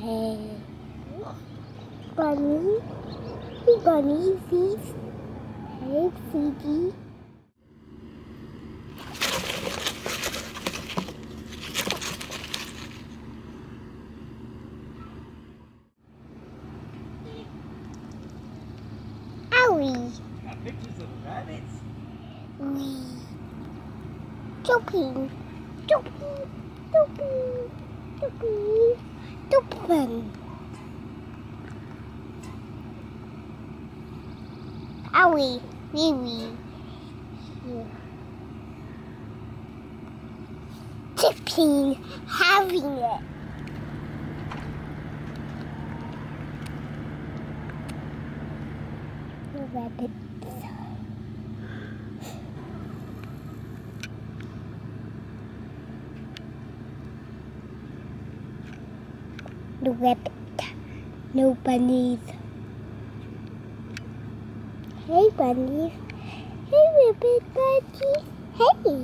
Hey, bunny, bunny, thief. Hey, Fiji. Owie. Got pictures of rabbits? Wee. Jumping, jumping, jumping, jumping, jumping. Owie, wee wee. Tipping, having it. The rabbit. The rabbit. No bunnies. Hey bunnies. Hey rabbit bunnies. Hey.